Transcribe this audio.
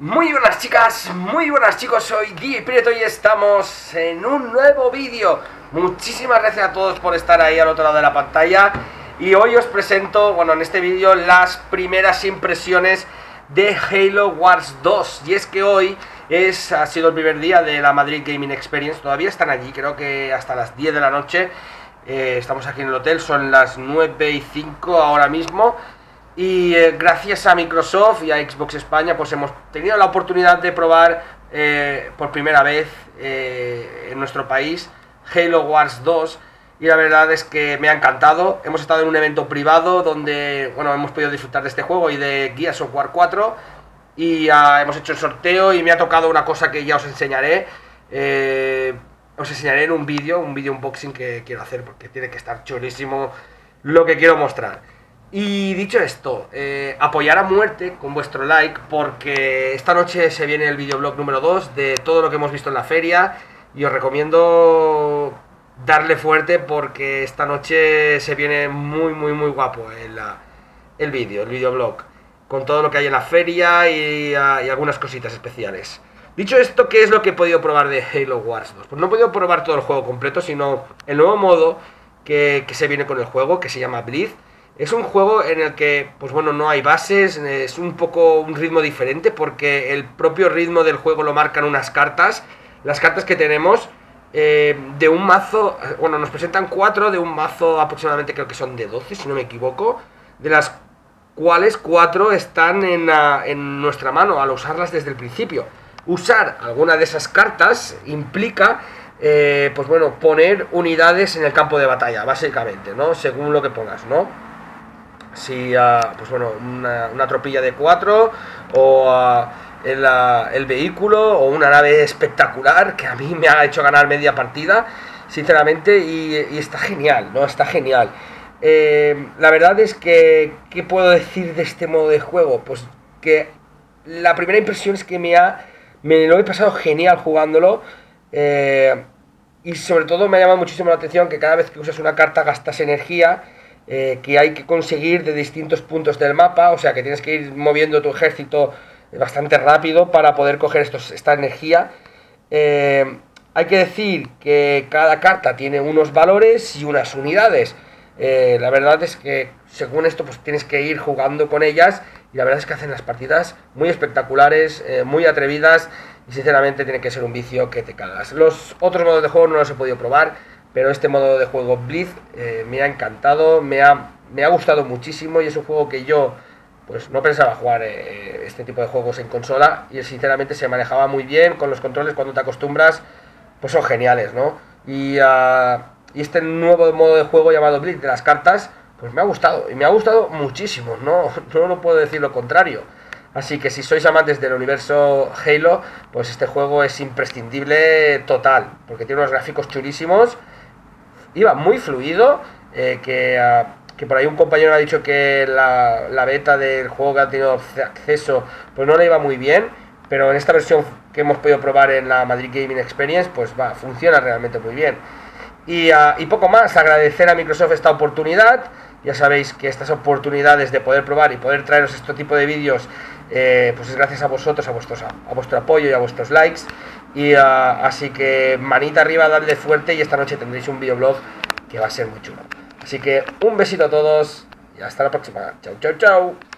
Muy buenas chicas, muy buenas chicos, soy DJ Prieto y estamos en un nuevo vídeo. Muchísimas gracias a todos por estar ahí al otro lado de la pantalla. Y hoy os presento, bueno, en este vídeo las primeras impresiones de Halo Wars 2. Y es que hoy ha sido el primer día de la Madrid Gaming Experience. Todavía están allí, creo que hasta las 10 de la noche. Estamos aquí en el hotel, son las 9:05 ahora mismo. Y gracias a Microsoft y a Xbox España pues hemos tenido la oportunidad de probar por primera vez en nuestro país Halo Wars 2 y la verdad es que me ha encantado. Hemos estado en un evento privado donde bueno, hemos podido disfrutar de este juego y de Gears of War 4 y hemos hecho el sorteo y me ha tocado una cosa que ya os enseñaré. Os enseñaré en un vídeo unboxing que quiero hacer porque tiene que estar chulísimo lo que quiero mostrar. Y dicho esto, apoyar a muerte con vuestro like porque esta noche se viene el videoblog número 2 de todo lo que hemos visto en la feria y os recomiendo darle fuerte porque esta noche se viene muy guapo el videoblog con todo lo que hay en la feria y algunas cositas especiales. Dicho esto, ¿qué es lo que he podido probar de Halo Wars 2? Pues no he podido probar todo el juego completo, sino el nuevo modo que se viene con el juego, que se llama Bleed. Es un juego en el que, pues bueno, no hay bases, es un poco un ritmo diferente porque el propio ritmo del juego lo marcan unas cartas. Las cartas que tenemos de un mazo, bueno, nos presentan 4 de un mazo aproximadamente, creo que son de 12, si no me equivoco, de las cuales 4 están en nuestra mano al usarlas desde el principio. Usar alguna de esas cartas implica pues bueno, poner unidades en el campo de batalla, básicamente, ¿no? Según lo que pongas, ¿no? Si, pues bueno, una tropilla de 4 o el vehículo o una nave espectacular que a mí me ha hecho ganar media partida, sinceramente, y está genial, ¿no? Está genial. La verdad es que, ¿qué puedo decir de este modo de juego? Pues que la primera impresión es que me lo he pasado genial jugándolo. Y sobre todo me ha llamado muchísimo la atención que cada vez que usas una carta gastas energía que hay que conseguir de distintos puntos del mapa, o sea que tienes que ir moviendo tu ejército bastante rápido para poder coger esta energía. Hay que decir que cada carta tiene unos valores y unas unidades. La verdad es que según esto pues tienes que ir jugando con ellas y la verdad es que hacen las partidas muy espectaculares, muy atrevidas y sinceramente tiene que ser un vicio que te cagas. Los otros modos de juego no los he podido probar, pero este modo de juego Bleed me ha encantado, me ha gustado muchísimo y es un juego que yo pues no pensaba jugar este tipo de juegos en consola y sinceramente se manejaba muy bien con los controles. Cuando te acostumbras pues son geniales, ¿no? Y este nuevo modo de juego llamado Bleed de las cartas pues me ha gustado y me ha gustado muchísimo, no puedo decir lo contrario. Así que si sois amantes del universo Halo, pues este juego es imprescindible total, porque tiene unos gráficos chulísimos, iba muy fluido, que por ahí un compañero me ha dicho que la beta del juego que ha tenido acceso pues no le iba muy bien, pero en esta versión que hemos podido probar en la Madrid Gaming Experience pues funciona realmente muy bien. Y poco más, agradecer a Microsoft esta oportunidad. Ya sabéis que estas oportunidades de poder probar y poder traeros este tipo de vídeos pues es gracias a vosotros, a vuestro apoyo y a vuestros likes. Y así que manita arriba, dadle fuerte y esta noche tendréis un videoblog que va a ser muy chulo. Así que un besito a todos y hasta la próxima. Chau.